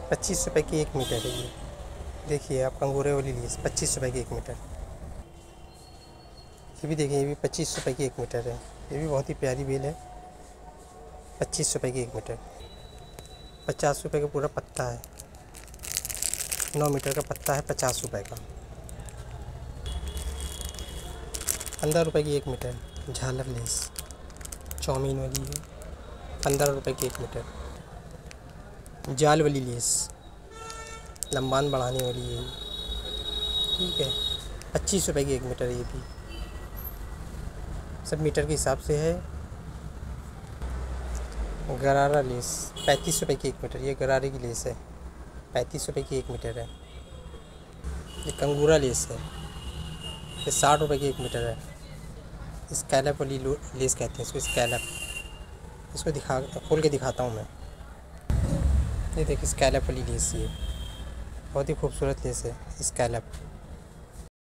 ₹25 की 1 मीटर है ये। देखिए आप कंगूरे वाली लिए ₹25 की 1 मीटर। ये भी देखिए, ये भी ₹25 की 1 मीटर है। ये भी बहुत ही प्यारी बेल है। ₹25 की 1 मीटर। ₹50 का पूरा पत्ता है। 9 मीटर का पत्ता है, ₹50 का। ₹15 की 1 मीटर झालर लेस चौमीन वाली है। ₹15 की 1 मीटर। जाल वाली लेस लंबान बढ़ाने वाली है, ठीक है। ₹25 की 1 मीटर। ये भी सब मीटर के हिसाब से है। गरारा लेस ₹35 की 1 मीटर। ये गरारे की लेस है, ₹35 की 1 मीटर है। ये कंगूरा लेस है, ये ₹60 की 1 मीटर है। स्कैलप वाली लेस कहते हैं इसको, स्कैलप। इसको खोल के दिखाता हूँ मैं। ये देखिए स्कैलप वाली लेस, ये बहुत ही खूबसूरत लेस है स्कैलप।